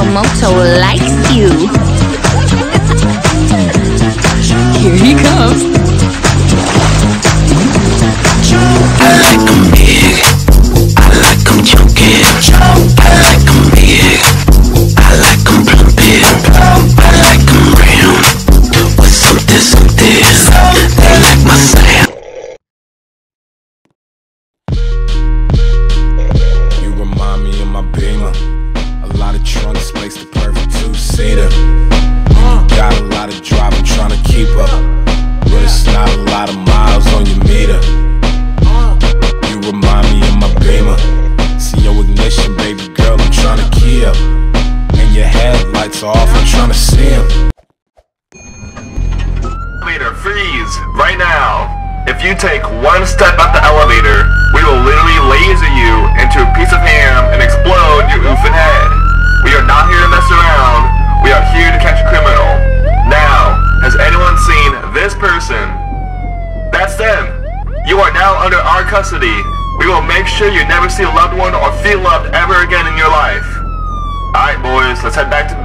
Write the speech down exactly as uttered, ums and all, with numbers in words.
Yamamoto likes you. Here he comes. I like 'em big, I like 'em chunky, I like 'em big, I like 'em plumpy, I like 'em round, with something, something, they like my sound. You remind me of my Beamer, a lot of trunk space, the perfect two-seater. You got a lot of driving, trying to keep up, but it's not a lot of miles on your meter. You remind me of my Beamer. See your ignition, baby girl, I'm trying to key up, and your headlights are off, I'm trying to see 'em. Elevator, freeze, right now. If you take one step up the elevator, we will literally laser you into a piece of ham and explode your oofing head. We are not here to mess around, we are here to catch a criminal. Now, has anyone seen this person? That's them. You are now under our custody. We will make sure you never see a loved one or feel loved ever again in your life. Alright boys, let's head back to